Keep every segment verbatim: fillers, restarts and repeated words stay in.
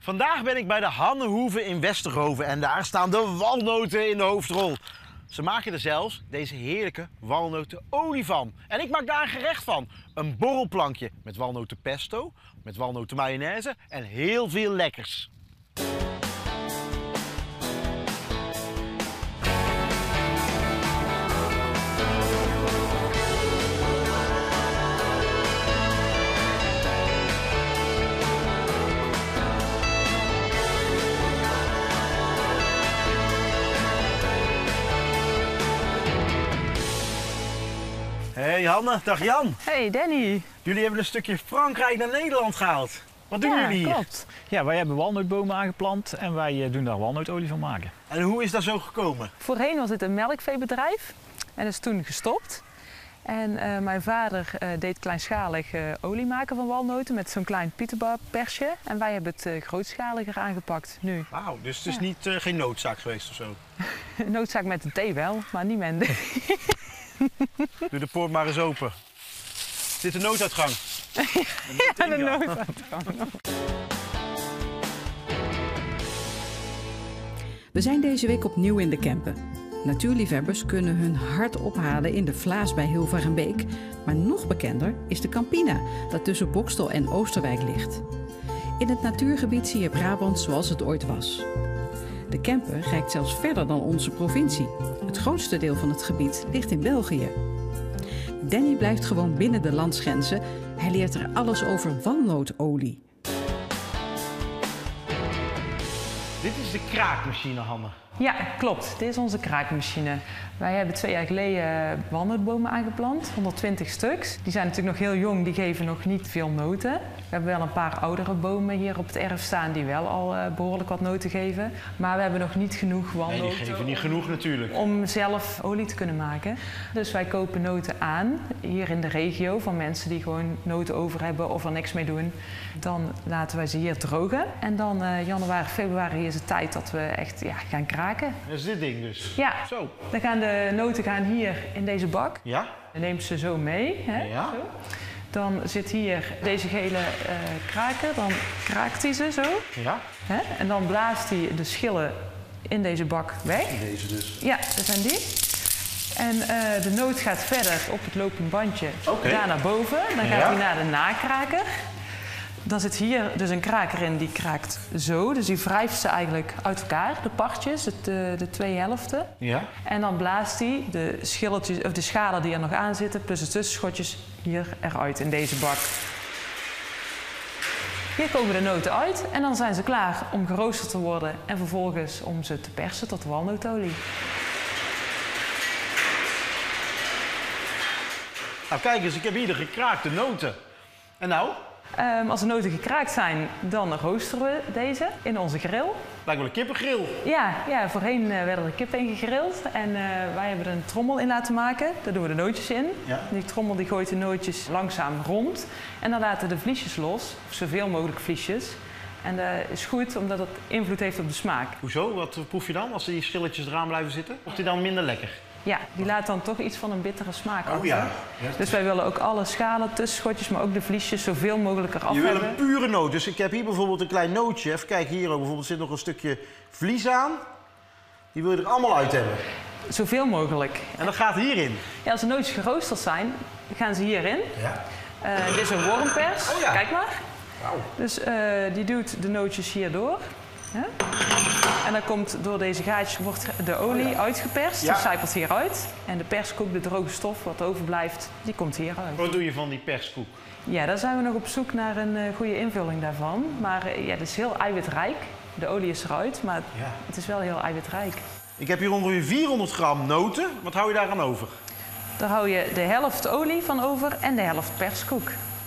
Vandaag ben ik bij de Hannehoeve in Westerhoven en daar staan de walnoten in de hoofdrol. Ze maken er zelfs deze heerlijke walnotenolie van. En ik maak daar een gerecht van. Een borrelplankje met walnotenpesto, met walnotenmayonaise en heel veel lekkers. Hey Hanne, dag Jan. Hey Danny. Jullie hebben een stukje Frankrijk naar Nederland gehaald. Wat doen Ja, jullie hier? Klopt. Ja, wij hebben walnootbomen aangeplant en wij doen daar walnootolie van maken. En hoe is dat zo gekomen? Voorheen was het een melkveebedrijf en is toen gestopt. En uh, mijn vader uh, deed kleinschalig uh, olie maken van walnoten met zo'n klein pieterperstje. En wij hebben het uh, grootschaliger aangepakt nu. Wauw, dus het is Ja. niet, uh, geen noodzaak geweest of zo? Noodzaak met een thee wel, maar niet met een Doe de poort maar eens open. Dit is de nooduitgang. Ja, de nooduitgang. We zijn deze week opnieuw in de Kempen. Natuurliefhebbers kunnen hun hart ophalen in de Vlaas bij Hilvarenbeek. Maar nog bekender is de Campina, dat tussen Bokstel en Oosterwijk ligt. In het natuurgebied zie je Brabant zoals het ooit was. De Kempen reikt zelfs verder dan onze provincie. Het grootste deel van het gebied ligt in België. Danny blijft gewoon binnen de landsgrenzen. Hij leert er alles over walnootolie. Dit is de kraakmachine, Hanne. Ja, klopt. Dit is onze kraakmachine. Wij hebben twee jaar geleden walnootbomen aangeplant, honderdtwintig stuks. Die zijn natuurlijk nog heel jong, die geven nog niet veel noten. We hebben wel een paar oudere bomen hier op het erf staan die wel al uh, behoorlijk wat noten geven. Maar we hebben nog niet genoeg walnoten. Nee, die geven niet genoeg natuurlijk. Om zelf olie te kunnen maken. Dus wij kopen noten aan, hier in de regio, van mensen die gewoon noten over hebben of er niks mee doen. Dan laten wij ze hier drogen. En dan uh, januari, februari is het tijd dat we echt ja, gaan kraken. Dat is dit ding dus? Ja, Zo. dan gaan de noten gaan hier in deze bak. Ja? Dan neemt ze zo mee. Hè? Ja. Zo. Dan zit hier deze gele uh, kraker, dan kraakt hij ze zo. Ja? Hè? En dan blaast hij de schillen in deze bak weg. Deze dus. Ja, dat zijn die. En uh, de noot gaat verder op het lopend bandje, Oké. daar naar boven. Dan gaat Ja. hij naar de nakraker. Dan zit hier dus een kraker in, die kraakt zo. Dus die wrijft ze eigenlijk uit elkaar, de partjes, het, de, de twee helften. Ja? En dan blaast hij de schilletjes, of de schalen die er nog aan zitten, plus de tussenschotjes hier eruit in deze bak. Hier komen de noten uit en dan zijn ze klaar om geroosterd te worden en vervolgens om ze te persen tot walnootolie. Nou kijk eens, ik heb hier de gekraakte noten. En nou? Um, als de noten gekraakt zijn, dan roosteren we deze in onze grill. Lijkt wel een kippengril. Ja, ja voorheen uh, werden er kippen in gegrild en uh, wij hebben er een trommel in laten maken. Daar doen we de nootjes in. Ja. Die trommel die gooit de nootjes langzaam rond en dan laten de vliesjes los, zoveel mogelijk vliesjes. En dat is goed omdat het invloed heeft op de smaak. Hoezo? Wat proef je dan als die schilletjes eraan blijven zitten? Wordt die dan minder lekker? Ja, die laat dan toch iets van een bittere smaak Oh achter. ja. Ja. Dus wij willen ook alle schalen, tussenschotjes, maar ook de vliesjes zoveel mogelijk eraf Je wil hebben. een pure noot. Dus ik heb hier bijvoorbeeld een klein nootje. Even kijken, hier ook bijvoorbeeld zit nog een stukje vlies aan. Die wil je er allemaal uit hebben. Zoveel mogelijk. En dat gaat hierin. Ja, als de nootjes geroosterd zijn, gaan ze hierin. Ja. Uh, dit is een wormpers. Oh ja. Kijk maar. Wauw. Dus uh, die duwt de nootjes hierdoor. Ja? En dan komt door deze gaatjes wordt de olie Oh ja. uitgeperst. Ja. Die sijpelt hieruit. En de perskoek, de droge stof wat overblijft, die komt hieruit. Wat doe je van die perskoek? Ja, daar zijn we nog op zoek naar een uh, goede invulling daarvan. Maar uh, ja, het is heel eiwitrijk. De olie is eruit, maar Ja. het is wel heel eiwitrijk. Ik heb hier ongeveer vierhonderd gram noten. Wat hou je daar aan over? Daar hou je de helft olie van over en de helft perskoek.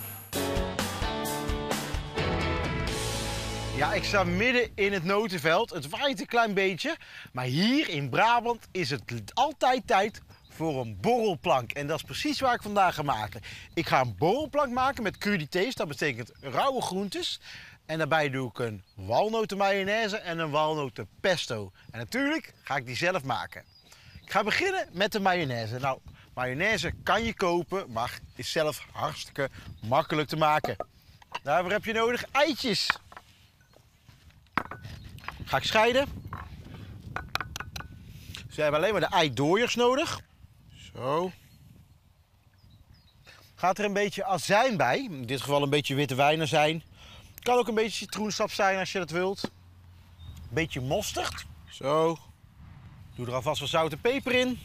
Ja, ik sta midden in het notenveld. Het waait een klein beetje. Maar hier in Brabant is het altijd tijd voor een borrelplank. En dat is precies waar ik vandaag ga maken. Ik ga een borrelplank maken met crudités. Dat betekent rauwe groentes. En daarbij doe ik een walnotenmayonaise en een walnotenpesto. En natuurlijk ga ik die zelf maken. Ik ga beginnen met de mayonaise. Nou, mayonaise kan je kopen, maar is zelf hartstikke makkelijk te maken. Daarvoor heb je nodig eitjes. Ga ik scheiden. Dus we hebben alleen maar de eidooiers nodig. Zo. Gaat er een beetje azijn bij. In dit geval een beetje witte wijnazijn. Kan ook een beetje citroensap zijn als je dat wilt. Een beetje mosterd. Zo. Doe er alvast wat zout en peper in.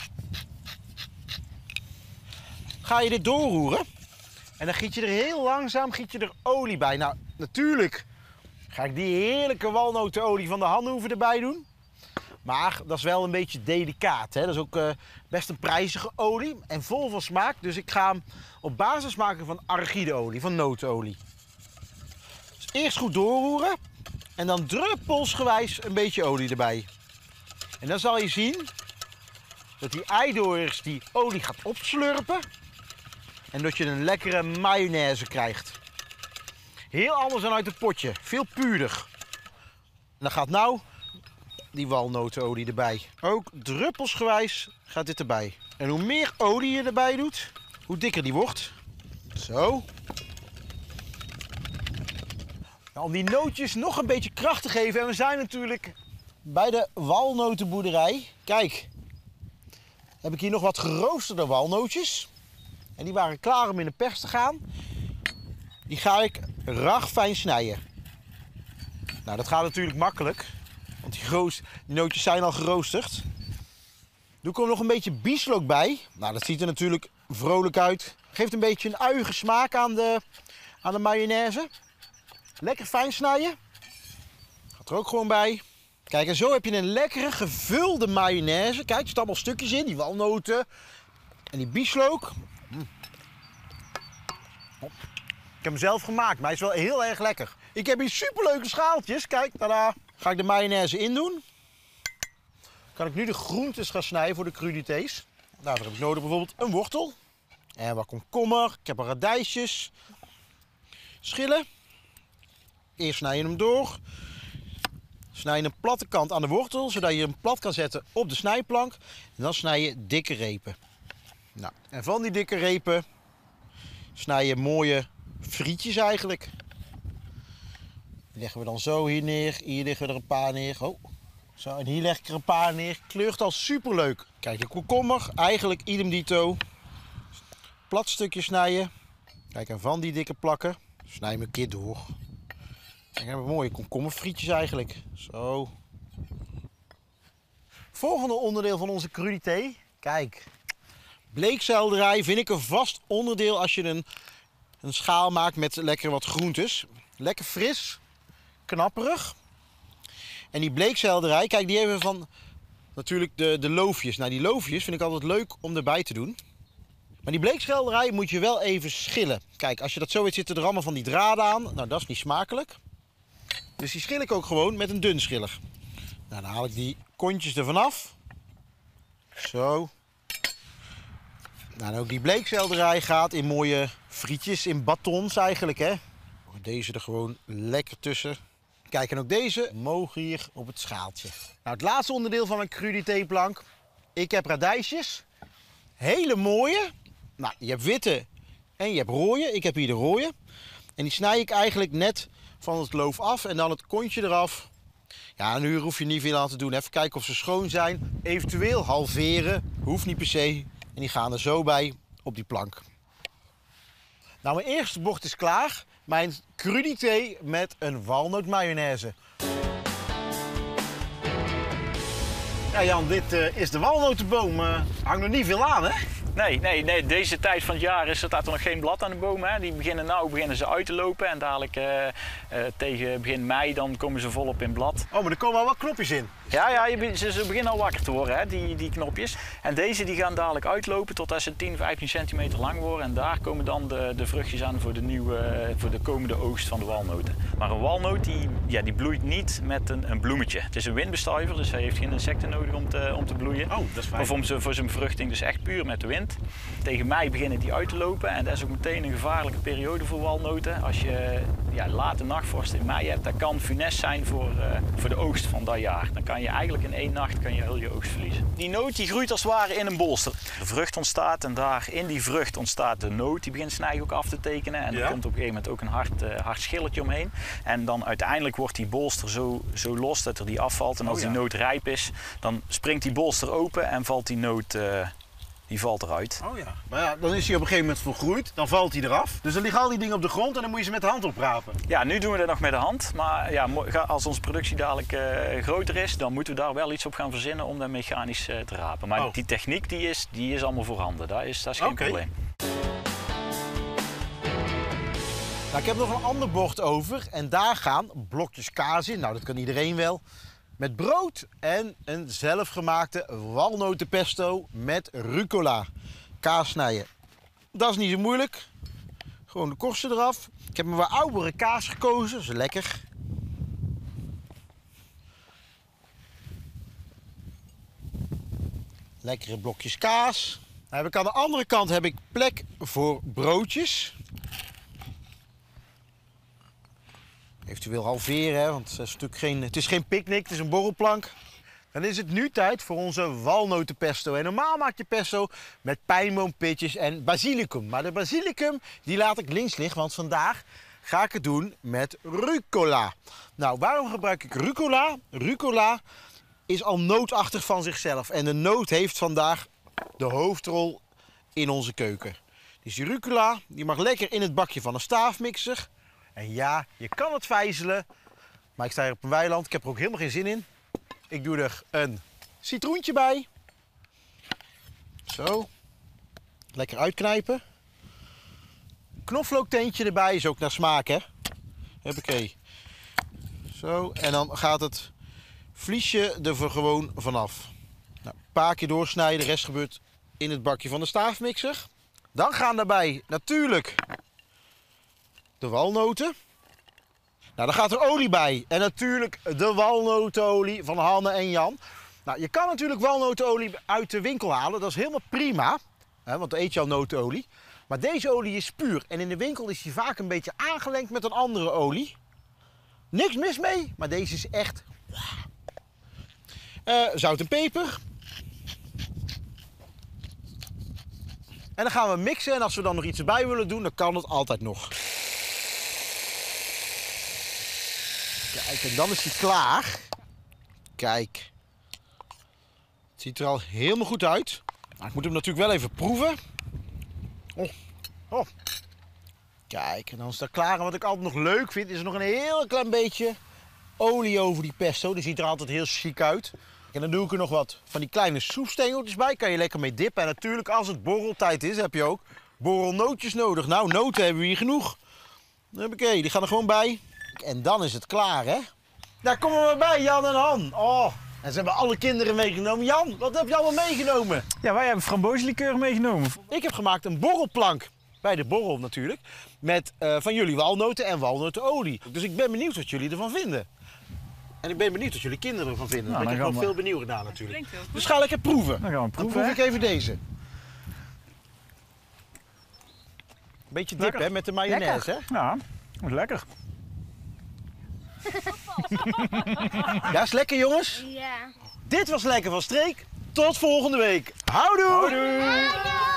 Ga je dit doorroeren. En dan giet je er heel langzaam giet je er olie bij. Nou, natuurlijk ga ik die heerlijke walnotenolie van de Hanhoeven erbij doen. Maar dat is wel een beetje delicaat. Hè? Dat is ook uh, best een prijzige olie en vol van smaak. Dus ik ga hem op basis maken van arachideolie, van notenolie. Dus eerst goed doorroeren en dan druppelsgewijs een beetje olie erbij. En dan zal je zien dat die eidooiers die olie gaat opslurpen. En dat je een lekkere mayonaise krijgt. Heel anders dan uit het potje, veel puurder. En dan gaat nou die walnotenolie erbij. Ook druppelsgewijs gaat dit erbij. En hoe meer olie je erbij doet, hoe dikker die wordt. Zo. Nou, om die nootjes nog een beetje kracht te geven. En we zijn natuurlijk bij de walnotenboerderij. Kijk, heb ik hier nog wat geroosterde walnootjes. En die waren klaar om in de pers te gaan. Die ga ik ragfijn snijden. Nou, dat gaat natuurlijk makkelijk. Want die, roos, die nootjes zijn al geroosterd. Doe ik er nog een beetje bieslook bij. Nou, dat ziet er natuurlijk vrolijk uit. Geeft een beetje een uige smaak aan de, aan de mayonaise. Lekker fijn snijden. Gaat er ook gewoon bij. Kijk, en zo heb je een lekkere gevulde mayonaise. Kijk, er zitten allemaal stukjes in. Die walnoten en die bieslook. Mm. Ik heb hem zelf gemaakt, maar hij is wel heel erg lekker. Ik heb hier superleuke schaaltjes. Kijk, tada. Ga ik de mayonaise in doen. Kan ik nu de groentes gaan snijden voor de crudités. Nou, daarvoor heb ik nodig bijvoorbeeld een wortel. En wat komkommer. Ik heb er radijsjes. Schillen. Eerst snij je hem door. Snij je een platte kant aan de wortel, zodat je hem plat kan zetten op de snijplank. En dan snij je dikke repen. Nou, en van die dikke repen snij je mooie frietjes eigenlijk. Die leggen we dan zo hier neer. Hier leggen we er een paar neer. Oh. Zo, en hier leg ik er een paar neer. Kleurt al super leuk. Kijk, de komkommer, eigenlijk idem dito. Plat stukje snijden. Kijk, en van die dikke plakken snij je hem een keer door. En dan hebben we mooie komkommerfrietjes eigenlijk. Zo. Volgende onderdeel van onze crudité. Kijk. Bleekselderij vind ik een vast onderdeel als je een, een schaal maakt met lekker wat groentes. Lekker fris. Knapperig. En die bleekselderij, kijk, die hebben we van natuurlijk de, de loofjes. Nou, die loofjes vind ik altijd leuk om erbij te doen. Maar die bleekselderij moet je wel even schillen. Kijk, als je dat zo weet, zitten er allemaal van die draden aan. Nou, dat is niet smakelijk. Dus die schil ik ook gewoon met een dun schiller. Nou, dan haal ik die kontjes ervan af. Zo. Nou, en ook die bleekselderij gaat in mooie frietjes, in batons eigenlijk, hè. Deze er gewoon lekker tussen. Kijk, en ook deze mogen hier op het schaaltje. Nou, het laatste onderdeel van mijn crudité-plank. Ik heb radijsjes. Hele mooie. Nou, je hebt witte en je hebt rode. Ik heb hier de rode. En die snij ik eigenlijk net van het loof af en dan het kontje eraf. Ja, nu hoef je niet veel aan te doen. Even kijken of ze schoon zijn. Eventueel halveren. Hoeft niet per se. En die gaan er zo bij op die plank. Nou, mijn eerste bocht is klaar. Mijn crudité met een walnootmayonaise. Ja, Jan, dit uh, is de walnotenboom. Uh, hangt nog niet veel aan, hè? Nee, nee, nee, deze tijd van het jaar is er, staat er nog geen blad aan de bomen. Hè. Die beginnen nou beginnen ze uit te lopen en dadelijk uh, uh, tegen begin mei dan komen ze volop in blad. Oh, maar er komen al wat knopjes in. Ja, ja je, ze, ze beginnen al wakker te worden, hè, die, die knopjes. En deze die gaan dadelijk uitlopen totdat ze tien, vijftien centimeter lang worden. En daar komen dan de, de vruchtjes aan voor de, nieuwe, voor de komende oogst van de walnoten. Maar een walnoot die, ja, die bloeit niet met een, een bloemetje. Het is een windbestuiver, dus hij heeft geen insecten nodig om te, om te bloeien. Oh, dat is fijn. Of om ze, voor zijn bevruchting, dus echt puur met de wind. begint. Tegen mei beginnen die uit te lopen en dat is ook meteen een gevaarlijke periode voor walnoten. Als je ja, late nachtvorst in mei hebt, dat kan funest zijn voor, uh, voor de oogst van dat jaar. Dan kan je eigenlijk in één nacht kan je heel je oogst verliezen. Die noot die groeit als het ware in een bolster. De vrucht ontstaat en daar in die vrucht ontstaat de noot. Die begint snijdig ook af te tekenen en ja. Er komt op een gegeven moment ook een hard, uh, hard schilletje omheen. En dan uiteindelijk wordt die bolster zo, zo los dat er die afvalt. En als oh, ja. die noot rijp is, dan springt die bolster open en valt die noot uh, die valt eruit. Oh ja. Maar ja, dan is hij op een gegeven moment volgroeid, dan valt hij eraf. Dus dan liggen al die dingen op de grond en dan moet je ze met de hand oprapen. Ja, nu doen we dat nog met de hand. Maar ja, als onze productie dadelijk uh, groter is, dan moeten we daar wel iets op gaan verzinnen om dat mechanisch uh, te rapen. Maar oh. die techniek die is, die is allemaal voorhanden. Dat is, dat is geen okay. probleem. Nou, ik heb nog een ander bord over en daar gaan blokjes kaas in. Nou, dat kan iedereen wel. Met brood en een zelfgemaakte walnotenpesto met rucola. Kaas snijden. Dat is niet zo moeilijk. Gewoon de korsten eraf. Ik heb een wat oudere kaas gekozen. Dat is lekker. Lekkere blokjes kaas. Dan heb ik aan de andere kant heb ik plek voor broodjes. Eventueel halveren, hè, want het is natuurlijk geen, het is geen picknick, het is een borrelplank. Dan is het nu tijd voor onze walnotenpesto. En normaal maak je pesto met pijnboompitjes en basilicum. Maar de basilicum die laat ik links liggen, want vandaag ga ik het doen met rucola. Nou, waarom gebruik ik rucola? Rucola is al nootachtig van zichzelf. En de noot heeft vandaag de hoofdrol in onze keuken. Dus die rucola die mag lekker in het bakje van een staafmixer. En ja, je kan het vijzelen, maar ik sta hier op een weiland. Ik heb er ook helemaal geen zin in. Ik doe er een citroentje bij. Zo. Lekker uitknijpen. Knoflookteentje erbij, is ook naar smaak, hè. Huppakee. Zo, en dan gaat het vliesje er gewoon vanaf. Nou, een paar keer doorsnijden, de rest gebeurt in het bakje van de staafmixer. Dan gaan daarbij natuurlijk de walnoten. Nou, dan gaat er olie bij. En natuurlijk de walnotenolie van Hanne en Jan. Nou, je kan natuurlijk walnotenolie uit de winkel halen. Dat is helemaal prima. Hè, want dan eet je al notenolie. Maar deze olie is puur. En in de winkel is die vaak een beetje aangelengd met een andere olie. Niks mis mee. Maar deze is echt... Uh, zout en peper. En dan gaan we mixen. En als we dan nog iets erbij willen doen, dan kan het altijd nog. Kijk, en dan is hij klaar. Kijk. Het ziet er al helemaal goed uit. Nou, ik moet hem natuurlijk wel even proeven. Oh. Oh. Kijk, en dan is dat klaar. En wat ik altijd nog leuk vind, is er nog een heel klein beetje olie over die pesto. Die ziet er altijd heel chic uit. En dan doe ik er nog wat van die kleine soepstengeltjes bij. Kan je lekker mee dippen. En natuurlijk, als het borreltijd is, heb je ook borrelnootjes nodig. Nou, noten hebben we hier genoeg. Oké, die gaan er gewoon bij. En dan is het klaar, hè? Daar komen we bij, Jan en Han. Oh, en ze hebben alle kinderen meegenomen. Jan, wat heb je allemaal meegenomen? Ja, wij hebben frambozenlikeur meegenomen. Ik heb gemaakt een borrelplank. Bij de borrel natuurlijk. Met uh, van jullie walnoten en walnotenolie. Dus ik ben benieuwd wat jullie ervan vinden. En ik ben benieuwd wat jullie kinderen ervan vinden. Nou, ik heb nog veel benieuwd naar natuurlijk. Dus ga lekker proeven. Dan gaan we proeven. Dan proef ik even deze. Beetje dip, hè, met de mayonaise, lekker. Hè? Ja, dat is lekker. Ja, is lekker, jongens? Ja. Dit was Lekker van Streek. Tot volgende week. Houdoe! Houdoe! Houdoe!